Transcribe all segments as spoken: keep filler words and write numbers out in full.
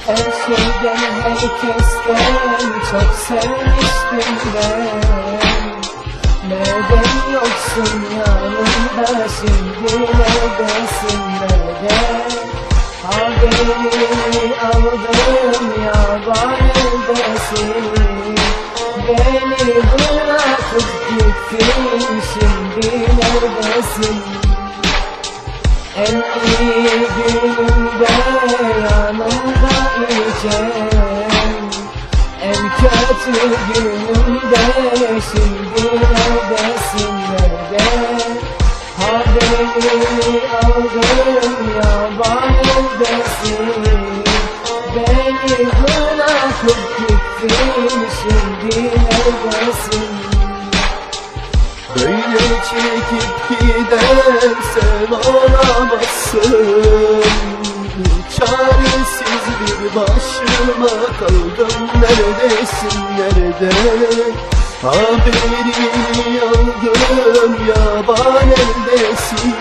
Her şeyden, herkesten çok sevmiştim ben. Neden yoksun yanımda, şimdi neredesin, nerede? Haberini aldım, yaban eldesin. Beni bırakıp gittin, şimdi neredesin? En iyi günümde yanımda iken, en kötü günümde şimdi neredesin, nerede? Haberini aldım, yaban eldesin. Beni bırakıp gittin, şimdi neredesin? Böyle çekip gidersen olamazsın. Çaresiz bir başıma kaldım, neredesin, nerede? Haberini aldım, yaban eldesin.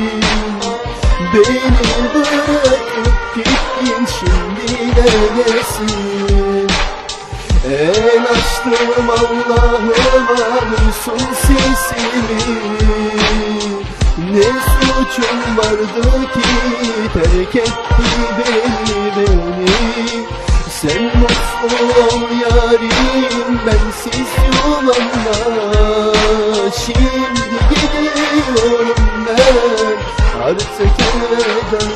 Beni bırakıp gittin, şimdi neredesin? El açtım Allah'ıma, duysun sesimi. Ne suçum vardı ki terk etti beni, beni. Sen mutlu ol yarim, bensiz yolumda. Şimdi gidiyorum ben, artık elveda.